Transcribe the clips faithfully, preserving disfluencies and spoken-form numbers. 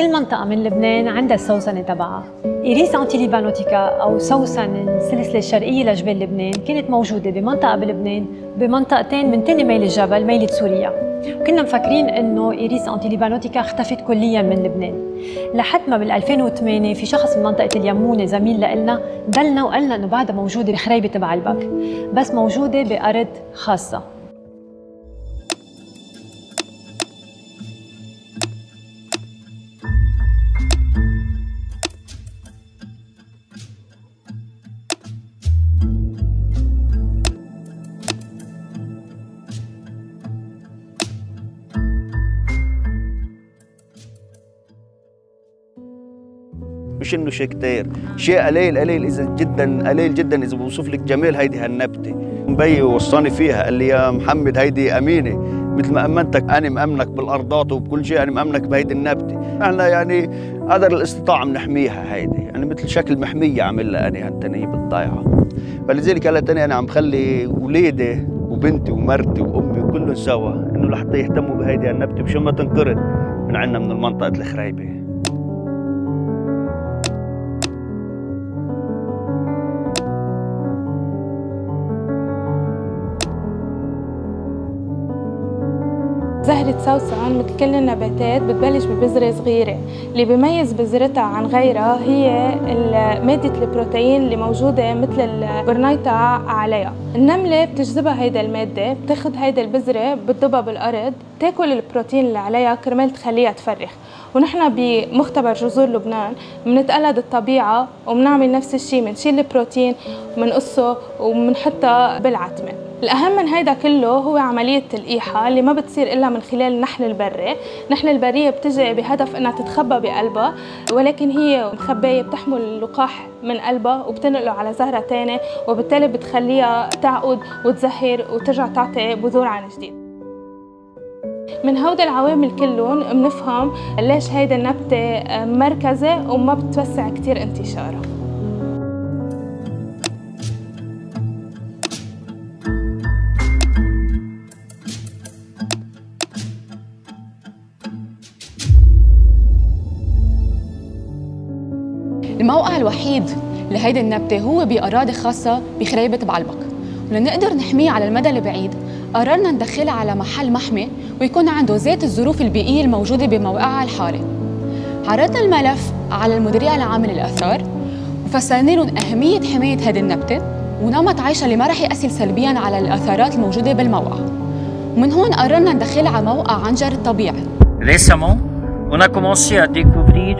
كل منطقة من لبنان عندها السوسنة تبعها. إيريس أنتي-ليبانوتيكا أو سوسن السلسلة الشرقية لجبال لبنان كانت موجودة بمنطقة بلبنان بمنطقتين من تاني ميل الجبل، ميلة سوريا. كنا مفكرين إنه إيريس أنتي-ليبانوتيكا اختفت كلياً من لبنان، لحد ما بال ألفين وثمانية في شخص من منطقة اليمونة زميل لنا دلنا وقالنا إنه بعدها موجودة بخريبة بعلبك، بس موجودة بأرض خاصة. مش انه شيء كتير، شيء قليل قليل اذا جدا قليل جدا اذا بوصف لك جمال هيدي هالنبته. مبي وصاني فيها قال لي يا محمد هيدي امينه، مثل ما امنتك انا مامنك بالارضات وبكل شيء، انا مامنك بهيدي النبته. احنا يعني قدر الاستطاعه بنحميها هيدي، يعني مثل شكل محميه عاملها انا هالتانية بالضيعه. فلذلك قالت انا انا عم خلي اولادي وبنتي ومرتي وامي وكلهم سوا انه لحتى يهتموا بهيدي النبته مشان ما تنقرض من عندنا من المنطقه الخريبه. زهرة سوسن مثل كل النباتات بتبلش ببذرة صغيرة، اللي بيميز بذرتها عن غيرها هي مادة البروتين اللي موجودة مثل البرنيطة عليها. النملة بتجذبها هيدا المادة، بتاخد هيدا البذرة بتضبها بالأرض، بتاكل البروتين اللي عليها كرمال تخليها تفرخ. ونحن بمختبر جوزور لبنان بنتقلد الطبيعة وبنعمل نفس الشيء، بنشيل البروتين وبنقصه وبنحطها بالعتمة. الأهم من هيدا كله هو عملية تلقيحها اللي ما بتصير إلا من خلال النحل البري. النحل البرية بتجي بهدف إنها تتخبى بقلبها، ولكن هي مخبية بتحمل اللقاح من قلبها وبتنقله على زهرة تانية، وبالتالي بتخليها تعقد وتزهر وترجع تعطي بذور عن جديد. من هودي العوامل كلهم بنفهم ليش هيدا النبتة مركزة وما بتوسع كتير انتشارها. الموقع الوحيد لهيدي النبتة هو بأراضي خاصة بخريبة بعلبك، ولنقدر نحميه على المدى البعيد قررنا ندخلها على محل محمي ويكون عنده ذات الظروف البيئية الموجودة بموقعها الحالي. عرضنا الملف على المديرية العامة للآثار وفسرنا لهم أهمية حماية هذه النبتة ونمط عيشها اللي ما رح يأثر سلبياً على الآثارات الموجودة بالموقع. ومن هون قررنا ندخلها على موقع عنجر الطبيعي. Récemment, on a commencé à découvrir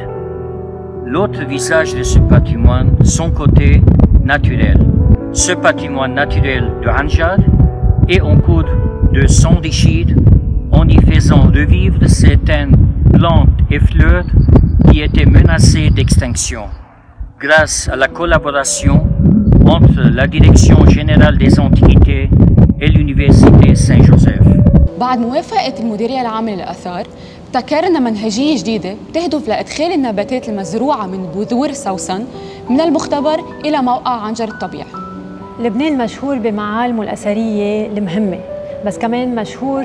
l'autre visage de ce patrimoine, son côté naturel. Ce patrimoine naturel de Anjar est en cours de s'enrichir en y faisant revivre certaines plantes et fleurs qui étaient menacées d'extinction, grâce à la collaboration entre la Direction générale des antiquités et l'Université Saint-Joseph. بعد موافقة المديرية العامة للآثار ابتكرنا منهجية جديدة بتهدف لإدخال النباتات المزروعة من بذور سوسن من المختبر إلى موقع عنجر الطبيعي. لبنان مشهور بمعالمه الأثرية المهمة، بس كمان مشهور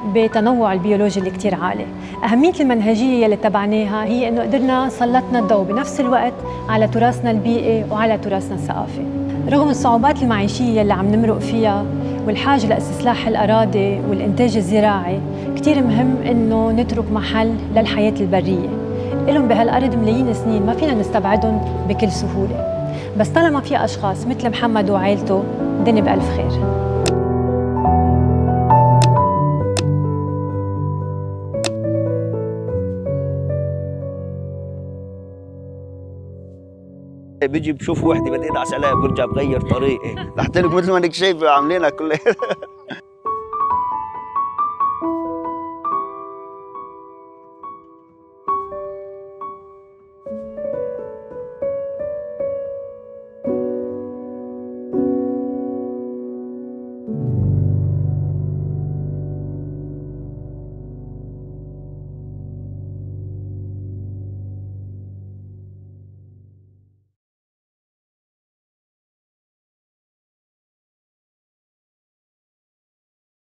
بتنوع البيولوجي اللي كتير عالي. أهمية المنهجية اللي اتبعناها هي إنه قدرنا سلطنا الضوء بنفس الوقت على تراثنا البيئي وعلى تراثنا الثقافي. رغم الصعوبات المعيشية اللي عم نمرق فيها والحاجة لاستصلاح الأراضي والإنتاج الزراعي، كتير مهم إنه نترك محل للحياة البرية. إلهم بهالأرض ملايين السنين ما فينا نستبعدهم بكل سهولة، بس طالما في أشخاص مثل محمد وعائلته الدنيا بألف خير. بيجي بشوف وحده بدي ادعس عليها برجع بغير طريقي، لحتى لك مثل ما انك شايفه عاملينها كلها.